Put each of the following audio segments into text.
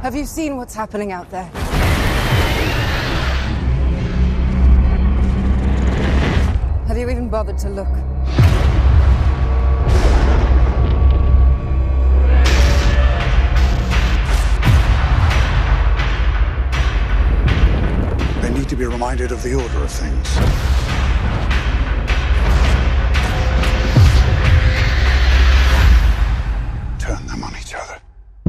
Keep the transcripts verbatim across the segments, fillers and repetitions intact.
Have you seen what's happening out there? Have you even bothered to look? They need to be reminded of the order of things. Turn them on each other.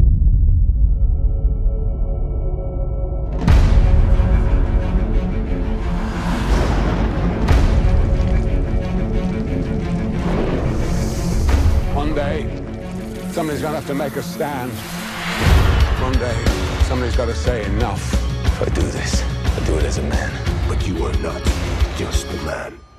One day, somebody's gonna have to make a stand. One day, somebody's gotta say enough. If I do this, I do it as a man. But you are not just a man.